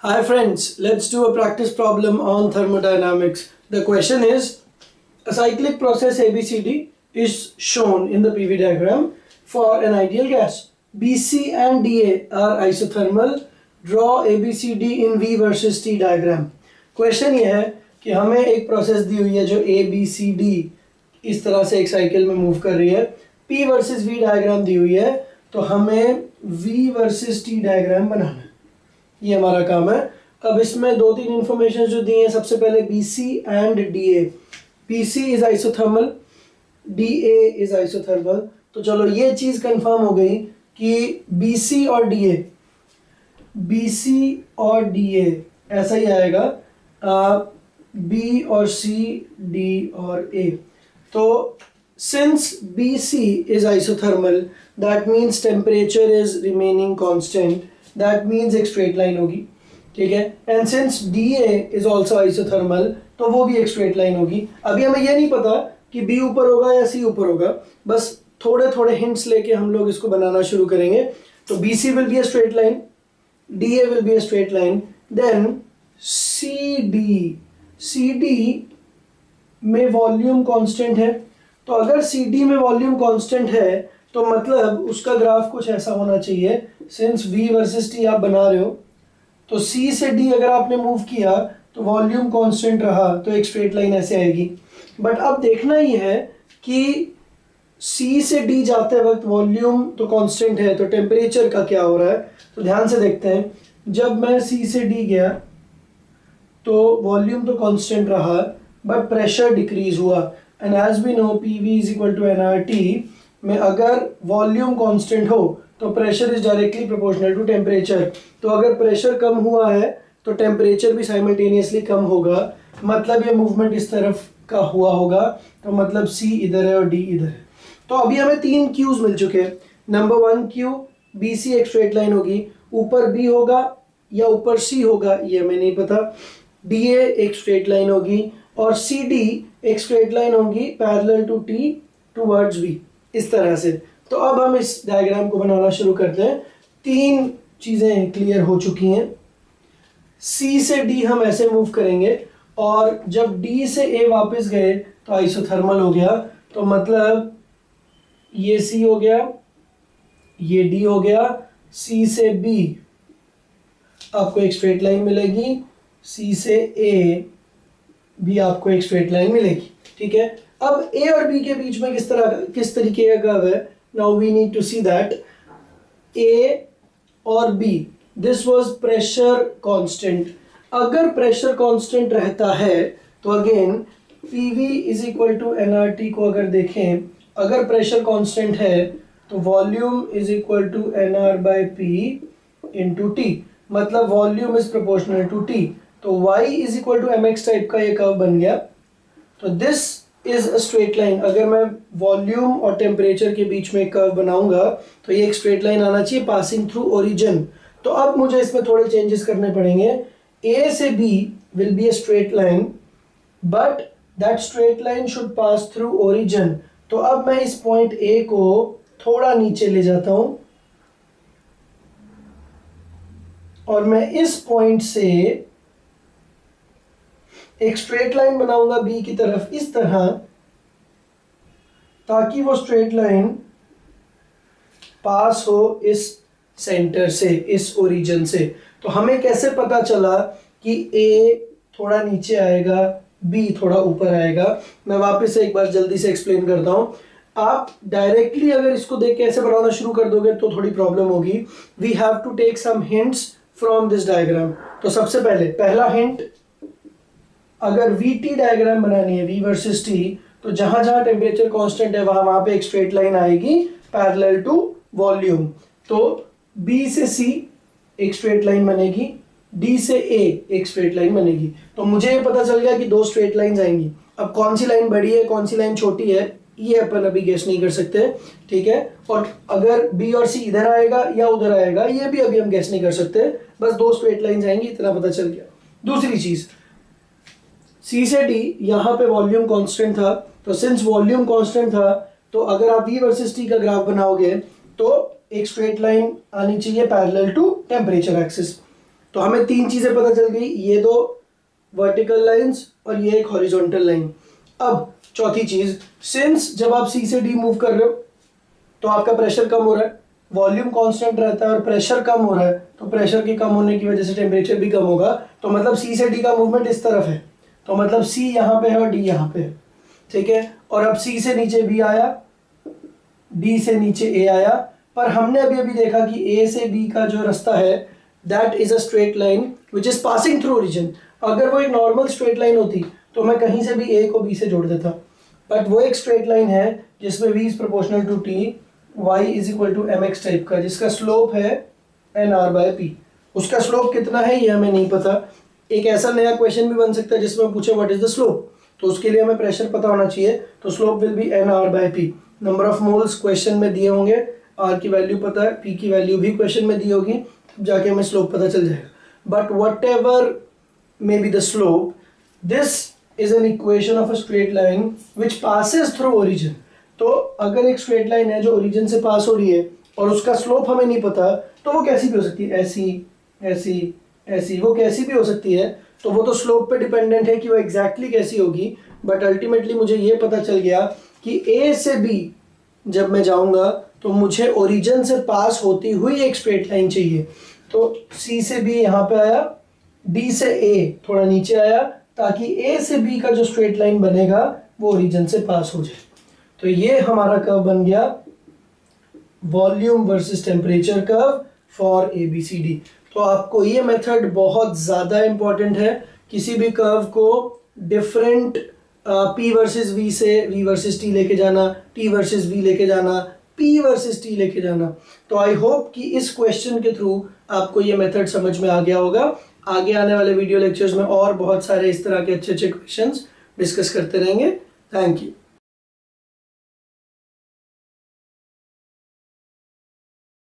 Hi friends, let's do a practice problem on thermodynamics. The question is, a cyclic process ABCD is shown in the PV diagram for an ideal gas. BC and DA are isothermal. Draw ABCD in V versus T diagram. Question ये है कि हमें एक process दी हुई है जो ABCD इस तरह से एक साइकिल में मूव कर रही है. P वर्सेस V डायग्राम दी हुई है, तो हमें V वर्सेस T डायग्राम बनाना है. ये हमारा काम है. अब इसमें दो तीन इंफॉर्मेशन जो दी हैं, सबसे पहले BC and DA. BC is isothermal, DA is isothermal. तो चलो ये चीज कंफर्म हो गई कि BC और DA ऐसा ही आएगा. B और C, D और A. तो since BC is isothermal, that means temperature is remaining constant. That means एक straight line होगी, ठीक है. And since DA is also isothermal, तो वो भी एक straight line होगी. अभी हमें ये नहीं पता कि B ऊपर होगा या C ऊपर होगा, बस थोड़े थोड़े hints लेके हम लोग इसको बनाना शुरू करेंगे. तो BC will be a straight line, DA will be a straight line, then CD में वॉल्यूम कांस्टेंट है. तो अगर CD में वॉल्यूम कांस्टेंट है तो मतलब उसका ग्राफ कुछ ऐसा होना चाहिए. सिंस V वर्सेस T आप बना रहे हो, तो C से D अगर आपने मूव किया तो वॉल्यूम कांस्टेंट रहा, तो एक स्ट्रेट लाइन ऐसे आएगी. बट अब देखना ही है कि C से D जाते वक्त वॉल्यूम तो कांस्टेंट है, तो टेम्परेचर का क्या हो रहा है. तो ध्यान से देखते हैं. जब मैं C से D गया तो वॉल्यूम तो कांस्टेंट रहा, बट प्रेशर डिक्रीज हुआ. And as we know PV is equal to nRT में अगर वॉल्यूम कांस्टेंट हो तो pressure is directly proportional to temperature. तो अगर प्रेशर कम हुआ है तो टेम्परेचर भी साइमल्टेनियसली कम होगा. मतलब ये मूवमेंट इस तरफ का हुआ होगा, तो मतलब C इधर है और D इधर है. तो अभी हमें तीन क्यूज मिल चुके हैं. नंबर 1 क्यू, BC एक स्ट्रेट लाइन होगी, ऊपर B होगा या ऊपर C होगा ये हमें नहीं पता. DA एक स्ट्रेट लाइन होगी और CD एक स्ट्रेट लाइन होगी parallel to T towards V, इस तरह से. तो अब हम इस डायग्राम को बनाना शुरू करते हैं. तीन चीजें क्लियर हो चुकी हैं. C से D हम ऐसे मूव करेंगे और जब D से A वापस गए तो आइसोथर्मल हो गया. तो मतलब ये C हो गया, ये D हो गया. C से B आपको एक स्ट्रेट लाइन मिलेगी, C से A भी आपको एक स्ट्रेट लाइन मिलेगी, ठीक है. अब A और B के बीच में किस तरीके का कर्व है. Now we need to see that. A और B, this was pressure constant. अगर प्रेशर कांस्टेंट रहता है तो again PV is equal to nRT को अगर देखें, अगर प्रेशर कांस्टेंट है तो volume is equal to nR by P into T. मतलब volume is proportional to T. तो y is equal to mx type का ये कर्व बन गया. तो this is a straight line. अगर मैं वॉल्यूम और टेम्परेचर के बीच में एक कर्व बनाऊंगा तो ये एक स्ट्रेट लाइन आना चाहिए पासिंग थ्रू ओरिजिन. तो अब मुझे इसमें थोड़े चेंजेस करने पड़ेंगे. A से B will be a straight line, but that straight line should pass through origin. तो अब मैं इस पॉइंट A को थोड़ा नीचे ले जाता हूं और मैं इस पॉइंट से एक स्ट्रेट लाइन बनाऊंगा B की तरफ इस तरह, ताकि वो स्ट्रेट लाइन पास हो इस सेंटर से, इस ओरिजिन से. तो हमें कैसे पता चला कि A थोड़ा नीचे आएगा, B थोड़ा ऊपर आएगा. मैं वापस से एक बार जल्दी से एक्सप्लेन करता हूं. आप डायरेक्टली अगर इसको देख के ऐसे बनाना शुरू कर दोगे तो थोड़ी प्रॉब्लम होगी. We have to take some hints from this diagram. तो सबसे पहला हिंट, अगर VT डायग्राम बनानी है, V वर्सेस T, तो जहां जहां टेम्परेचर कांस्टेंट है वहां पे एक स्ट्रेट लाइन आएगी पैरेलल टू वॉल्यूम. तो B से C एक स्ट्रेट लाइन बनेगी, D से A एक स्ट्रेट लाइन बनेगी. तो मुझे ये पता चल गया कि दो स्ट्रेट लाइंस आएंगी. अब कौन सी लाइन बड़ी है कौन सी लाइन छोटी है ये अपन अभी गेस नहीं कर सकते, ठीक है. और अगर B और C इधर आएगा या उधर आएगा ये भी अभी हम गेस नहीं कर सकते. बस दो स्ट्रेट लाइंस आएंगी, इतना पता चल गया. दूसरी चीज, C से D यहाँ पे वॉल्यूम कांस्टेंट था. तो सिंस वॉल्यूम कांस्टेंट था तो अगर आप V वर्सेस T का ग्राफ बनाओगे तो एक स्ट्रेट लाइन आनी चाहिए पैरेलल टू टेम्परेचर एक्सिस. तो हमें तीन चीजें पता चल गई, ये दो वर्टिकल लाइंस और ये एक हॉरिजॉन्टल लाइन। अब चौथी चीज, सिंस जब आप सी से डी मूव कर रहे हो तो आपका प्रेशर कम हो रहा है, वॉल्यूम कांस्टेंट रहता है और प्रेशर कम हो रहा है, तो प्रेशर के कम होने की वजह से टेम्परेचर भी कम होगा। तो मतलब सी से डी का मूवमेंट इस तरफ है, तो मतलब सी यहाँ पे है और डी यहाँ पे है, ठीक है। और अब सी से नीचे बी आया, डी से नीचे ए आया, पर हमने अभी अभी देखा कि ए से बी का जो रास्ता है that is a straight line which is passing through origin. अगर वो एक नॉर्मल स्ट्रेट लाइन होती तो मैं कहीं से भी ए को बी से जोड़ देता, बट वो एक स्ट्रेट लाइन है जिसमें v is proportional to t, y is equal to mx type का, जिसका स्लोप है nr/p। उसका स्लोप कितना है ये हमें नहीं पता। एक ऐसा नया क्वेश्चन भी बन सकता है जिसमें पूछे व्हाट इज द स्लोप, तो उसके लिए हमें प्रेशर पता होना चाहिए, तो slope will be nr/p। Number of moles question में दिए होंगे, r की वैल्यू पता है, p की वैल्यू भी क्वेश्चन में दी होगी, तब जाके हमें स्लोप पता चल जाएगा। But whatever may be the slope, this is an equation of a straight line which passes through origin। तो अगर एक स्ट्रेट लाइन है जो ओरिजिन से पास हो रही है और उसका स्लोप हमें नहीं पता, तो वो कैसी भी हो सकती है, ऐसी ऐसी ऐसी, वो कैसी भी हो सकती है। तो वो तो स्लोप पे डिपेंडेंट है कि वो एग्जैक्टली कैसी होगी, बट अल्टीमेटली मुझे ये पता चल गया कि ए से बी जब मैं जाऊंगा तो मुझे ओरिजिन से पास होती हुई एक स्ट्रेट लाइन चाहिए। तो सी से बी यहाँ पे आया, डी से ए थोड़ा नीचे आया, ताकि ए से बी का जो स्ट्रेट लाइन बनेगा वो ओरिजिन से पास हो जाए। तो ये हमारा कर्व बन गया volume versus temperature curve for ABCD। तो आपको ये मेथड बहुत ज़्यादा इंपॉर्टेंट है, किसी भी कर्व को डिफरेंट P वर्सेस V से V वर्सेस T लेके जाना, T वर्सेस V लेके जाना, P वर्सेस T लेके जाना। तो आई होप कि इस क्वेश्चन के थ्रू आपको ये मेथड समझ में आ गया होगा। आगे आने वाले वीडियो लेक्चर्स में और बहुत सारे इस तरह के अच्छे अच्छे क्वेश्चंस डिस्कस करते रहेंगे। Thank you.